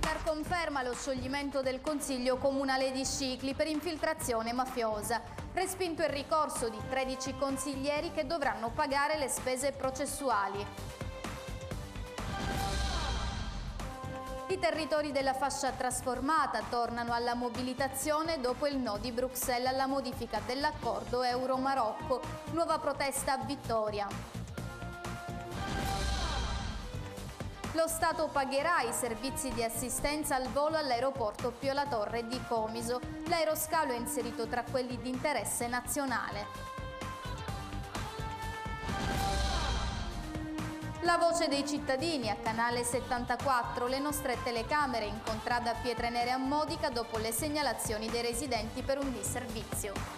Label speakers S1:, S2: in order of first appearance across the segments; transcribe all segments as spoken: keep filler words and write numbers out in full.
S1: TAR conferma lo scioglimento del Consiglio Comunale di Scicli per infiltrazione mafiosa. Respinto il ricorso di tredici consiglieri che dovranno pagare le spese processuali. I territori della fascia trasformata tornano alla mobilitazione dopo il no di Bruxelles alla modifica dell'accordo Euro-Marocco. Nuova protesta a Vittoria. Lo Stato pagherà i servizi di assistenza al volo all'aeroporto Pio La Torre di Comiso. L'aeroscalo è inserito tra quelli di interesse nazionale. La voce dei cittadini a Canale settantaquattro, le nostre telecamere in contrada Pietre Nere a Modica dopo le segnalazioni dei residenti per un disservizio.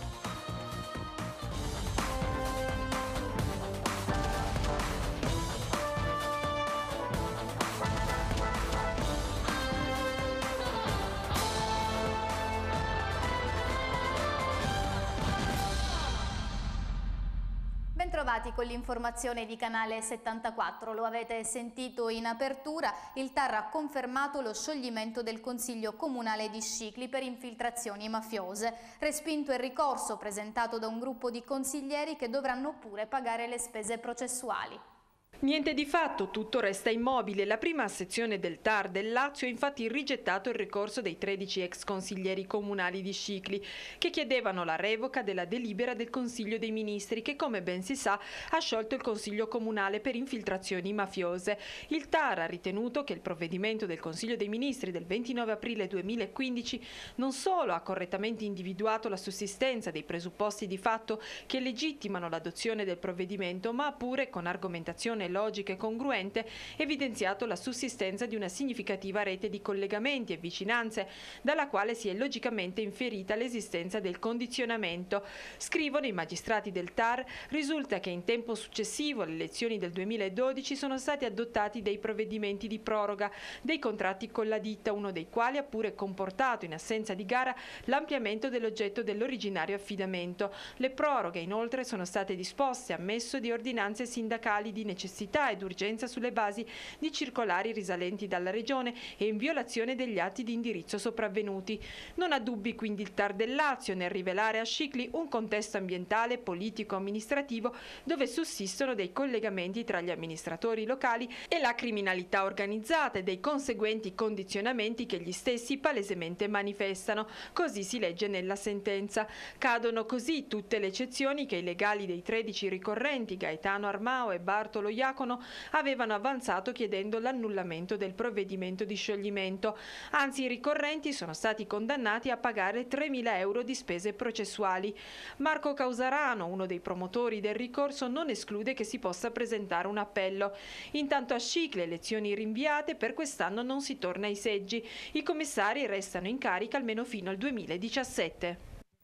S1: Bentrovati con l'informazione di Canale settantaquattro, lo avete sentito in apertura, il TAR ha confermato lo scioglimento del Consiglio Comunale di Scicli per infiltrazioni mafiose, respinto il ricorso presentato da un gruppo di consiglieri che dovranno pure pagare le spese processuali.
S2: Niente di fatto, tutto resta immobile. La prima sezione del TAR del Lazio ha infatti rigettato il ricorso dei tredici ex consiglieri comunali di Scicli che chiedevano la revoca della delibera del Consiglio dei Ministri che, come ben si sa, ha sciolto il Consiglio Comunale per infiltrazioni mafiose. Il TAR ha ritenuto che il provvedimento del Consiglio dei Ministri del ventinove aprile duemilaquindici non solo ha correttamente individuato la sussistenza dei presupposti di fatto che legittimano l'adozione del provvedimento, ma ha pure, con argomentazione logica e congruente, evidenziato la sussistenza di una significativa rete di collegamenti e vicinanze dalla quale si è logicamente inferita l'esistenza del condizionamento. Scrivono i magistrati del TAR, risulta che in tempo successivo alle elezioni del duemiladodici sono stati adottati dei provvedimenti di proroga dei contratti con la ditta, uno dei quali ha pure comportato, in assenza di gara, l'ampliamento dell'oggetto dell'originario affidamento. Le proroghe inoltre sono state disposte ammesso di ordinanze sindacali di necessità ed urgenza sulle basi di circolari risalenti dalla Regione e in violazione degli atti di indirizzo sopravvenuti. Non ha dubbi quindi il TAR del Lazio nel rivelare a Scicli un contesto ambientale, politico, amministrativo dove sussistono dei collegamenti tra gli amministratori locali e la criminalità organizzata e dei conseguenti condizionamenti che gli stessi palesemente manifestano. Così si legge nella sentenza. Cadono così tutte le eccezioni che i legali dei tredici ricorrenti Gaetano Armao e Bartolo Iacono avevano avanzato chiedendo l'annullamento del provvedimento di scioglimento. Anzi, i ricorrenti sono stati condannati a pagare tremila euro di spese processuali. Marco Causarano, uno dei promotori del ricorso, non esclude che si possa presentare un appello. Intanto a Scicli, elezioni rinviate, per quest'anno non si torna ai seggi. I commissari restano in carica almeno fino al duemiladiciassette.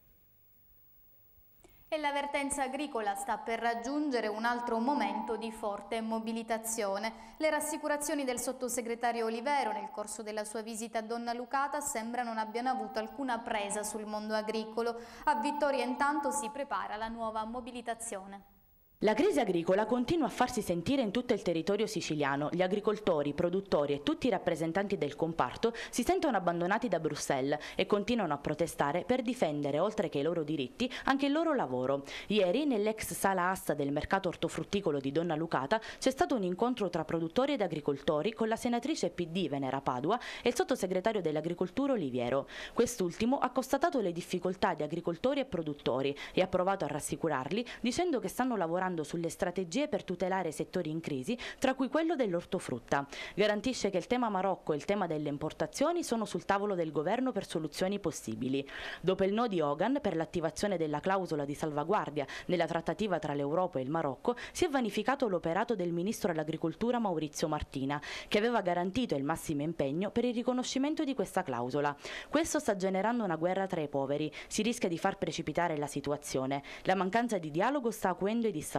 S1: E l'avvertenza agricola sta per raggiungere un altro momento di forte mobilitazione. Le rassicurazioni del sottosegretario Olivero nel corso della sua visita a Donna Lucata sembra non abbiano avuto alcuna presa sul mondo agricolo. A Vittoria intanto si prepara la nuova mobilitazione.
S3: La crisi agricola continua a farsi sentire in tutto il territorio siciliano. Gli agricoltori, i produttori e tutti i rappresentanti del comparto si sentono abbandonati da Bruxelles e continuano a protestare per difendere, oltre che i loro diritti, anche il loro lavoro. Ieri, nell'ex sala asta del mercato ortofrutticolo di Donna Lucata, c'è stato un incontro tra produttori ed agricoltori con la senatrice P D Venera Padua e il sottosegretario dell'agricoltura Oliviero. Quest'ultimo ha constatato le difficoltà di agricoltori e produttori e ha provato a rassicurarli dicendo che stanno lavorando sulle strategie per tutelare settori in crisi, tra cui quello dell'ortofrutta. Garantisce che il tema Marocco e il tema delle importazioni sono sul tavolo del governo per soluzioni possibili. Dopo il no di Hogan per l'attivazione della clausola di salvaguardia nella trattativa tra l'Europa e il Marocco, si è vanificato l'operato del ministro all'agricoltura Maurizio Martina, che aveva garantito il massimo impegno per il riconoscimento di questa clausola. Questo sta generando una guerra tra i poveri, si rischia di far precipitare la situazione. La mancanza di dialogo sta acuendo i dissapori.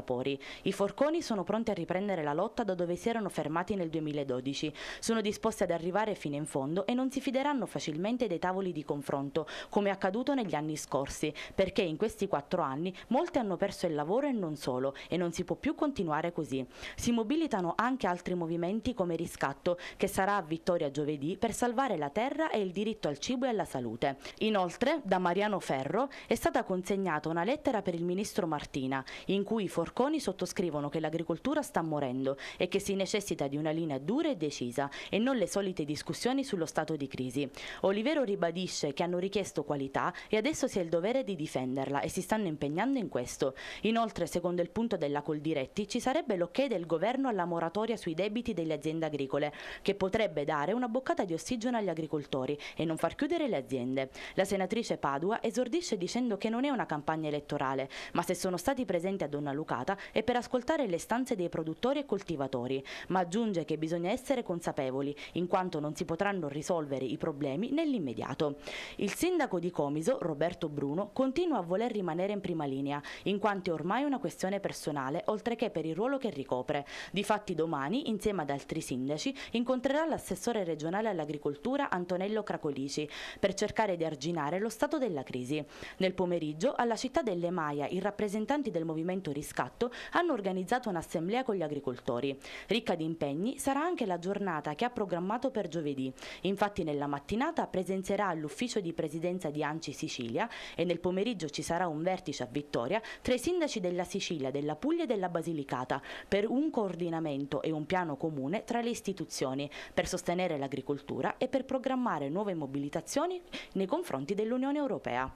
S3: vapori. I forconi sono pronti a riprendere la lotta da dove si erano fermati nel duemiladodici. Sono disposti ad arrivare fino in fondo e non si fideranno facilmente dei tavoli di confronto, come è accaduto negli anni scorsi, perché in questi quattro anni molti hanno perso il lavoro e non solo, e non si può più continuare così. Si mobilitano anche altri movimenti come Riscatto, che sarà a Vittoria giovedì per salvare la terra e il diritto al cibo e alla salute. Inoltre, da Mariano Ferro è stata consegnata una lettera per il ministro Martina, in cui i forconi sottoscrivono che l'agricoltura sta morendo e che si necessita di una linea dura e decisa e non le solite discussioni sullo stato di crisi. Olivero ribadisce che hanno richiesto qualità e adesso si ha il dovere di difenderla e si stanno impegnando in questo. Inoltre, secondo il punto della Coldiretti, ci sarebbe l'ok del governo alla moratoria sui debiti delle aziende agricole, che potrebbe dare una boccata di ossigeno agli agricoltori e non far chiudere le aziende. La senatrice Padua esordisce dicendo che non è una campagna elettorale, ma se sono stati presenti a Donna Lucata è per ascoltare le istanze dei produttori e coltivatori, ma aggiunge che bisogna essere consapevoli, in quanto non si potranno risolvere i problemi nell'immediato. Il sindaco di Comiso, Roberto Bruno, continua a voler rimanere in prima linea, in quanto è ormai una questione personale, oltre che per il ruolo che ricopre. Difatti domani, insieme ad altri sindaci, incontrerà l'assessore regionale all'agricoltura Antonello Cracolici per cercare di arginare lo stato della crisi. Nel pomeriggio, alla città delle Maia, i rappresentanti del movimento Riscatto hanno organizzato un'assemblea con gli agricoltori. Ricca di impegni sarà anche la giornata che ha programmato per giovedì. Infatti nella mattinata presenzierà all'ufficio di presidenza di ANCI Sicilia e nel pomeriggio ci sarà un vertice a Vittoria tra i sindaci della Sicilia, della Puglia e della Basilicata per un coordinamento e un piano comune tra le istituzioni per sostenere l'agricoltura e per programmare nuove mobilitazioni nei confronti dell'Unione Europea.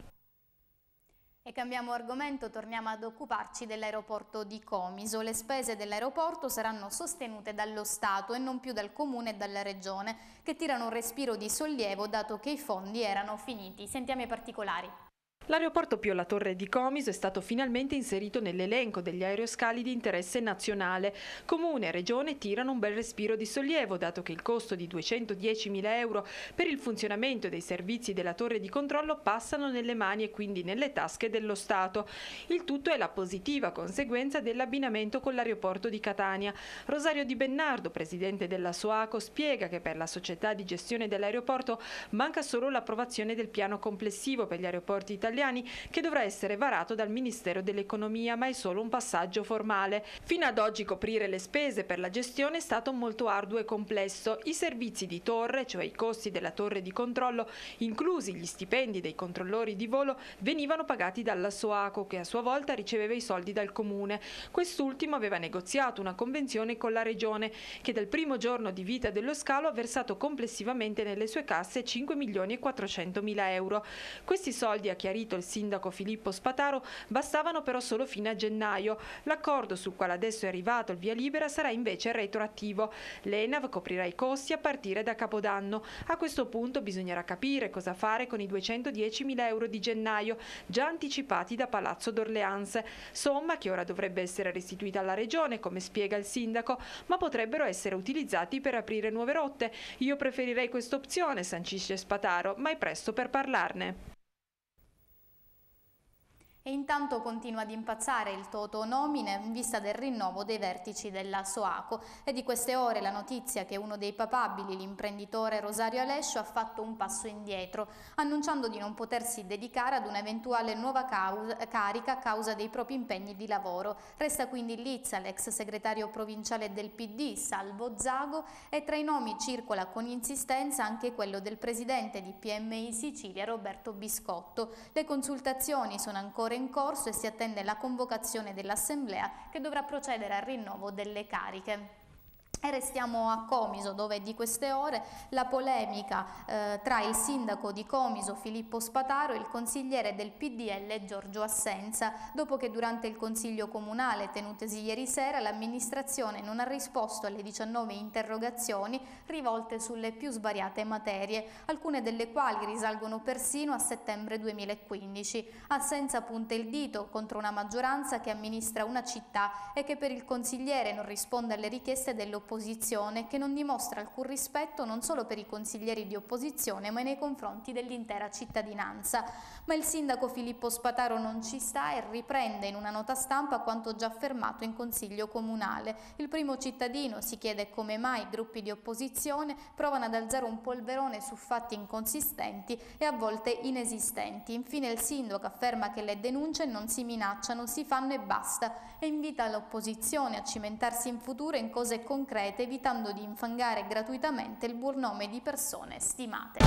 S1: E cambiamo argomento, torniamo ad occuparci dell'aeroporto di Comiso. Le spese dell'aeroporto saranno sostenute dallo Stato e non più dal Comune e dalla Regione, che tirano un respiro di sollievo dato che i fondi erano finiti. Sentiamo i particolari.
S2: L'aeroporto Pio La Torre di Comiso è stato finalmente inserito nell'elenco degli aeroscali di interesse nazionale. Comune e Regione tirano un bel respiro di sollievo, dato che il costo di duecentodiecimila euro per il funzionamento dei servizi della torre di controllo passano nelle mani e quindi nelle tasche dello Stato. Il tutto è la positiva conseguenza dell'abbinamento con l'aeroporto di Catania. Rosario Di Bennardo, presidente della Soaco, spiega che per la società di gestione dell'aeroporto manca solo l'approvazione del piano complessivo per gli aeroporti italiani, che dovrà essere varato dal Ministero dell'Economia, ma è solo un passaggio formale. Fino ad oggi coprire le spese per la gestione è stato molto arduo e complesso. I servizi di torre, cioè i costi della torre di controllo, inclusi gli stipendi dei controllori di volo, venivano pagati dalla Soaco, che a sua volta riceveva i soldi dal Comune. Quest'ultimo aveva negoziato una convenzione con la Regione, che dal primo giorno di vita dello scalo ha versato complessivamente nelle sue casse cinque milioni e quattrocentomila euro. Questi soldi, ha chiarito il sindaco Filippo Spataro, bastavano però solo fino a gennaio. L'accordo sul quale adesso è arrivato il via libera sarà invece retroattivo. L'ENAV coprirà i costi a partire da Capodanno. A questo punto bisognerà capire cosa fare con i duecentodiecimila euro di gennaio, già anticipati da Palazzo d'Orleans. Somma che ora dovrebbe essere restituita alla Regione, come spiega il sindaco, ma potrebbero essere utilizzati per aprire nuove rotte. Io preferirei questa opzione, sancisce Spataro, ma è presto per parlarne.
S1: E intanto continua ad impazzare il Toto Nomine in vista del rinnovo dei vertici della Soaco. È di queste ore la notizia che uno dei papabili, l'imprenditore Rosario Alescio, ha fatto un passo indietro, annunciando di non potersi dedicare ad un'eventuale nuova causa, carica a causa dei propri impegni di lavoro. Resta quindi in lizza l'ex segretario provinciale del P D, Salvo Zago, e tra i nomi circola con insistenza anche quello del presidente di P M I Sicilia, Roberto Biscotto. Le consultazioni sono ancora in corso e si attende la convocazione dell'assemblea che dovrà procedere al rinnovo delle cariche. E restiamo a Comiso, dove di queste ore la polemica eh, tra il sindaco di Comiso Filippo Spataro e il consigliere del P D L Giorgio Assenza, dopo che durante il consiglio comunale tenutesi ieri sera l'amministrazione non ha risposto alle diciannove interrogazioni rivolte sulle più svariate materie, alcune delle quali risalgono persino a settembre duemilaquindici. Assenza punta il dito contro una maggioranza che amministra una città e che per il consigliere non risponde alle richieste dell'opposizione opposizione, che non dimostra alcun rispetto non solo per i consiglieri di opposizione ma nei confronti dell'intera cittadinanza. Ma il sindaco Filippo Spataro non ci sta e riprende in una nota stampa quanto già affermato in Consiglio Comunale. Il primo cittadino si chiede come mai i gruppi di opposizione provano ad alzare un polverone su fatti inconsistenti e a volte inesistenti. Infine il sindaco afferma che le denunce non si minacciano, si fanno e basta, e invita l'opposizione a cimentarsi in futuro in cose concrete, evitando di infangare gratuitamente il buon nome di persone stimate.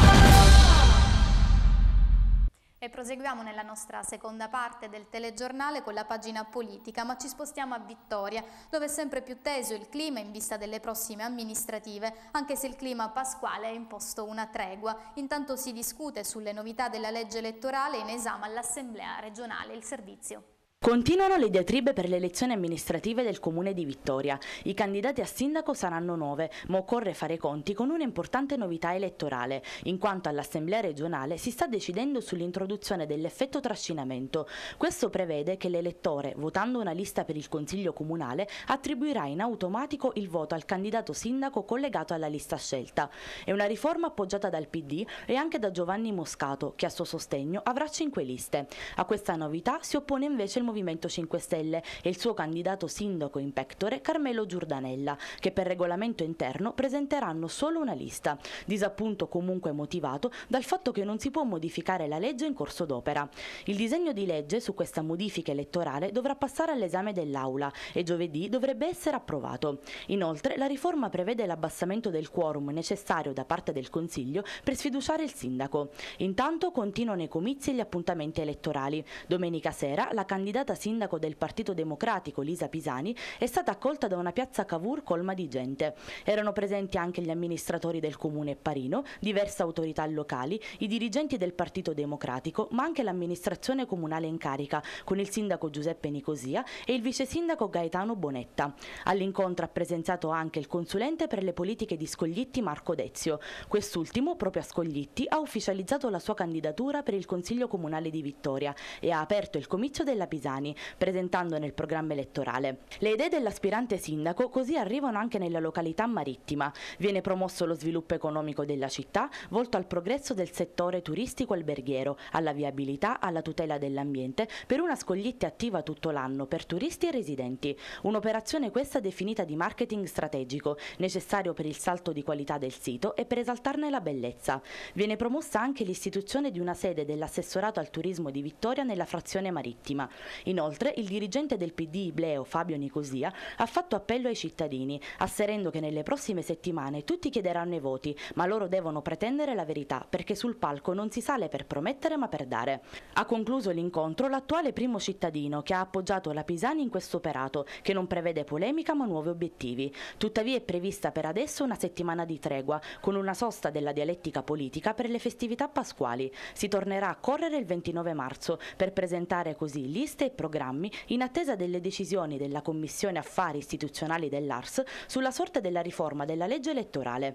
S1: E proseguiamo nella nostra seconda parte del telegiornale con la pagina politica, ma ci spostiamo a Vittoria, dove è sempre più teso il clima in vista delle prossime amministrative, anche se il clima pasquale ha imposto una tregua. Intanto si discute sulle novità della legge elettorale in esame all'Assemblea regionale. Il servizio.
S3: Continuano le diatribe per le elezioni amministrative del comune di Vittoria. I candidati a sindaco saranno nove, ma occorre fare i conti con un'importante novità elettorale, in quanto all'Assemblea regionale si sta decidendo sull'introduzione dell'effetto trascinamento. Questo prevede che l'elettore, votando una lista per il Consiglio comunale, attribuirà in automatico il voto al candidato sindaco collegato alla lista scelta. È una riforma appoggiata dal P D e anche da Giovanni Moscato, che a suo sostegno avrà cinque liste. A questa novità si oppone invece il Movimento cinque Stelle e il suo candidato sindaco in pectore Carmelo Giordanella, che per regolamento interno presenteranno solo una lista, disappunto comunque motivato dal fatto che non si può modificare la legge in corso d'opera. Il disegno di legge su questa modifica elettorale dovrà passare all'esame dell'Aula e giovedì dovrebbe essere approvato. Inoltre la riforma prevede l'abbassamento del quorum necessario da parte del Consiglio per sfiduciare il sindaco. Intanto continuano i comizi e gli appuntamenti elettorali. Domenica sera la candidata sindaco del Partito Democratico Lisa Pisani è stata accolta da una piazza Cavour colma di gente. Erano presenti anche gli amministratori del comune Parino, diverse autorità locali, i dirigenti del Partito Democratico, ma anche l'amministrazione comunale in carica, con il sindaco Giuseppe Nicosia e il vice sindaco Gaetano Bonetta. All'incontro ha presenziato anche il consulente per le politiche di Scoglitti Marco Dezio. Quest'ultimo, proprio a Scoglitti, ha ufficializzato la sua candidatura per il Consiglio Comunale di Vittoria e ha aperto il comizio della Pisani, presentando nel programma elettorale. Le idee dell'aspirante sindaco così arrivano anche nella località marittima. Viene promosso lo sviluppo economico della città, volto al progresso del settore turistico alberghiero, alla viabilità, alla tutela dell'ambiente, per una Scoglitti attiva tutto l'anno per turisti e residenti. Un'operazione questa definita di marketing strategico, necessario per il salto di qualità del sito e per esaltarne la bellezza. Viene promossa anche l'istituzione di una sede dell'assessorato al turismo di Vittoria nella frazione marittima. Inoltre, il dirigente del P D Ibleo, Fabio Nicosia, ha fatto appello ai cittadini, asserendo che nelle prossime settimane tutti chiederanno i voti, ma loro devono pretendere la verità, perché sul palco non si sale per promettere ma per dare. Ha concluso l'incontro l'attuale primo cittadino, che ha appoggiato la Pisani in questo operato, che non prevede polemica ma nuovi obiettivi. Tuttavia è prevista per adesso una settimana di tregua, con una sosta della dialettica politica per le festività pasquali. Si tornerà a correre il ventinove marzo, per presentare così liste e programmi in attesa delle decisioni della Commissione Affari Istituzionali dell'A R S sulla sorte della riforma della legge elettorale.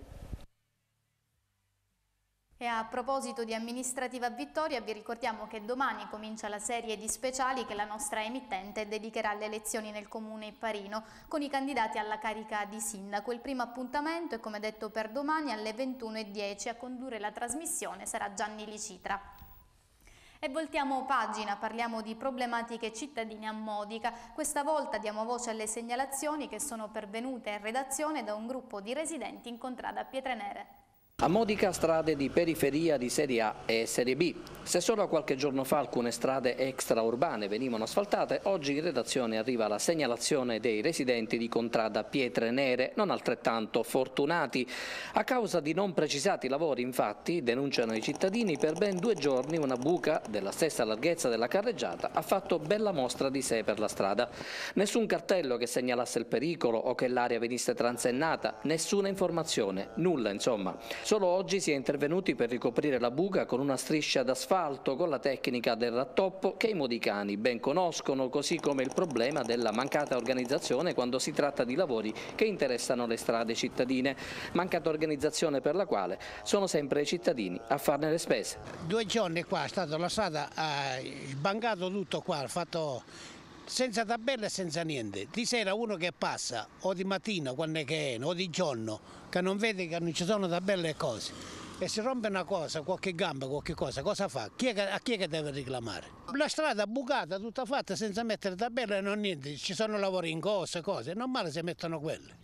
S1: E a proposito di amministrativa Vittoria, vi ricordiamo che domani comincia la serie di speciali che la nostra emittente dedicherà alle elezioni nel comune Parino con i candidati alla carica di sindaco. Il primo appuntamento è, come detto, per domani alle ventuno e dieci. A condurre la trasmissione sarà Gianni Licitra. E voltiamo pagina, parliamo di problematiche cittadine a Modica. Questa volta diamo voce alle segnalazioni che sono pervenute in redazione da un gruppo di residenti in contrada Pietrenere.
S4: A Modica strade di periferia di serie A e serie B. Se solo qualche giorno fa alcune strade extraurbane venivano asfaltate, oggi in redazione arriva la segnalazione dei residenti di contrada Pietre Nere, non altrettanto fortunati. A causa di non precisati lavori, infatti, denunciano i cittadini, per ben due giorni una buca della stessa larghezza della carreggiata ha fatto bella mostra di sé per la strada. Nessun cartello che segnalasse il pericolo o che l'area venisse transennata, nessuna informazione, nulla insomma. Solo oggi si è intervenuti per ricoprire la buca con una striscia d'asfalto con la tecnica del rattoppo che i modicani ben conoscono, così come il problema della mancata organizzazione quando si tratta di lavori che interessano le strade cittadine. Mancata organizzazione per la quale sono sempre i cittadini a farne le spese.
S5: Due giorni qua è stata la strada, ha sbancato tutto qua, ha fatto senza tabella e senza niente. Di sera uno che passa, o di mattina quando è che è, o di giorno, che non vede che non ci sono tabelle e cose, e si rompe una cosa, qualche gamba, qualche cosa, cosa fa? Chi è che, a chi è che deve reclamare? La strada bucata, tutta fatta senza mettere tabelle e non niente, ci sono lavori in corso, cose, è normale se mettono quelle.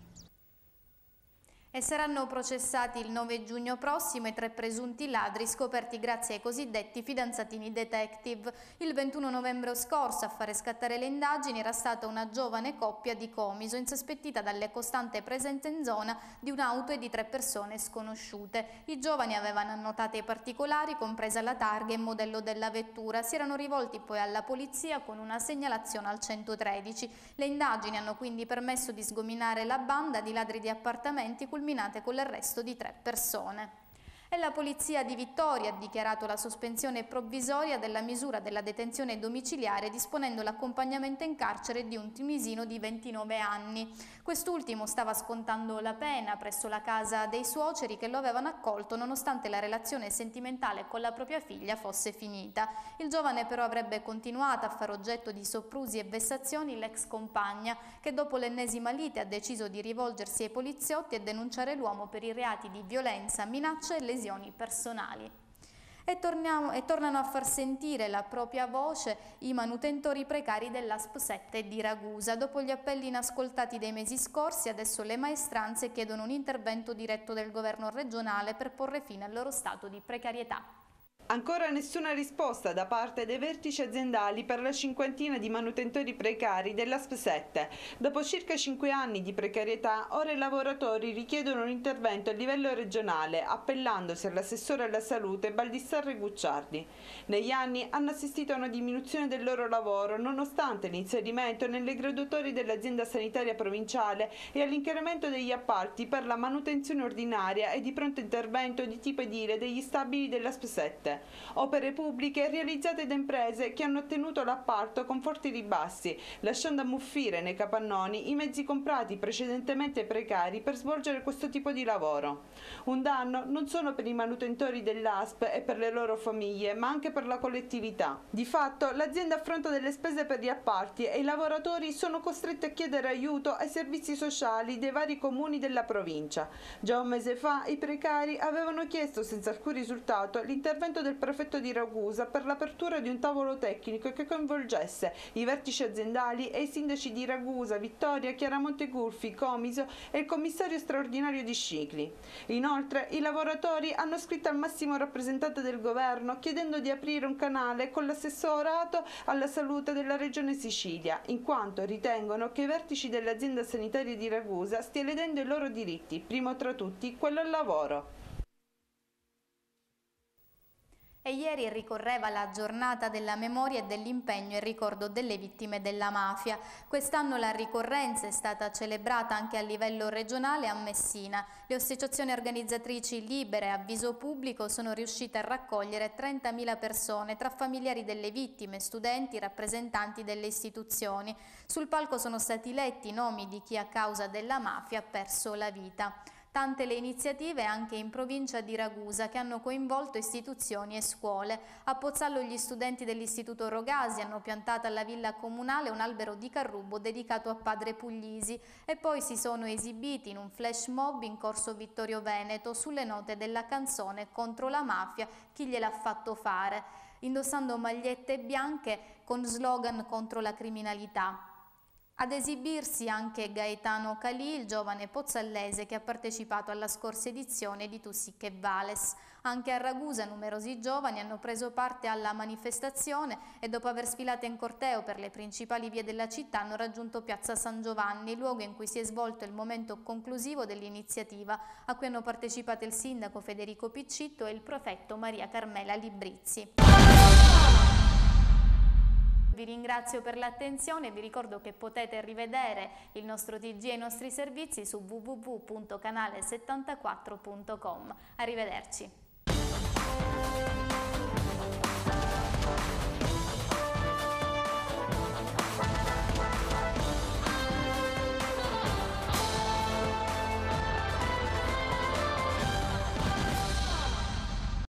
S1: E saranno processati il nove giugno prossimo i tre presunti ladri scoperti grazie ai cosiddetti fidanzatini detective. Il ventuno novembre scorso a fare scattare le indagini era stata una giovane coppia di Comiso insospettita dalle costante presenze in zona di un'auto e di tre persone sconosciute. I giovani avevano annotato i particolari, compresa la targa e il modello della vettura. Si erano rivolti poi alla polizia con una segnalazione al centotredici. Le indagini hanno quindi permesso di sgominare la banda di ladri di appartamenti culminate con l'arresto di tre persone. E la polizia di Vittoria ha dichiarato la sospensione provvisoria della misura della detenzione domiciliare disponendo l'accompagnamento in carcere di un tunisino di ventinove anni. Quest'ultimo stava scontando la pena presso la casa dei suoceri che lo avevano accolto nonostante la relazione sentimentale con la propria figlia fosse finita. Il giovane però avrebbe continuato a fare oggetto di soprusi e vessazioni l'ex compagna che dopo l'ennesima lite ha deciso di rivolgersi ai poliziotti e denunciare l'uomo per i reati di violenza, minaccia e lesioni personali. E, torniamo, e tornano a far sentire la propria voce i manutentori precari dell'A S P sette di Ragusa. Dopo gli appelli inascoltati dei mesi scorsi, adesso le maestranze chiedono un intervento diretto del governo regionale per porre fine al loro stato di precarietà.
S2: Ancora nessuna risposta da parte dei vertici aziendali per la cinquantina di manutentori precari dell'A S P sette. Dopo circa cinque anni di precarietà, ora i lavoratori richiedono un intervento a livello regionale, appellandosi all'assessore alla salute Baldissarre Gucciardi. Negli anni hanno assistito a una diminuzione del loro lavoro, nonostante l'inserimento nelle graduatorie dell'azienda sanitaria provinciale e all'incremento degli appalti per la manutenzione ordinaria e di pronto intervento di tipo edile degli stabili dell'A S P sette. Opere pubbliche realizzate da imprese che hanno ottenuto l'appalto con forti ribassi, lasciando ammuffire nei capannoni i mezzi comprati precedentemente precari per svolgere questo tipo di lavoro. Un danno non solo per i manutentori dell'A S P e per le loro famiglie, ma anche per la collettività. Di fatto l'azienda affronta delle spese per gli appalti e i lavoratori sono costretti a chiedere aiuto ai servizi sociali dei vari comuni della provincia. Già un mese fa i precari avevano chiesto senza alcun risultato l'intervento del prefetto di Ragusa per l'apertura di un tavolo tecnico che coinvolgesse i vertici aziendali e i sindaci di Ragusa, Vittoria, Chiaramonte Gulfi, Comiso e il commissario straordinario di Scicli. Inoltre i lavoratori hanno scritto al massimo rappresentante del governo chiedendo di aprire un canale con l'assessorato alla salute della regione Sicilia, in quanto ritengono che i vertici dell'azienda sanitaria di Ragusa stia ledendo i loro diritti, primo tra tutti quello al lavoro.
S1: E ieri ricorreva la giornata della memoria e dell'impegno in ricordo delle vittime della mafia. Quest'anno la ricorrenza è stata celebrata anche a livello regionale a Messina. Le associazioni organizzatrici libere a viso pubblico sono riuscite a raccogliere trentamila persone tra familiari delle vittime, studenti, rappresentanti delle istituzioni. Sul palco sono stati letti i nomi di chi a causa della mafia ha perso la vita. Tante le iniziative anche in provincia di Ragusa che hanno coinvolto istituzioni e scuole. A Pozzallo gli studenti dell'Istituto Rogasi hanno piantato alla villa comunale un albero di carrubo dedicato a Padre Puglisi e poi si sono esibiti in un flash mob in corso Vittorio Veneto sulle note della canzone Contro la mafia, chi gliel'ha fatto fare, indossando magliette bianche con slogan contro la criminalità. Ad esibirsi anche Gaetano Calì, il giovane pozzallese che ha partecipato alla scorsa edizione di Tu sì che vales. Anche a Ragusa numerosi giovani hanno preso parte alla manifestazione e dopo aver sfilato in corteo per le principali vie della città hanno raggiunto Piazza San Giovanni, luogo in cui si è svolto il momento conclusivo dell'iniziativa, a cui hanno partecipato il sindaco Federico Piccitto e il prefetto Maria Carmela Librizzi. Vi ringrazio per l'attenzione e vi ricordo che potete rivedere il nostro T G e i nostri servizi su w w w punto canale settantaquattro punto com. Arrivederci.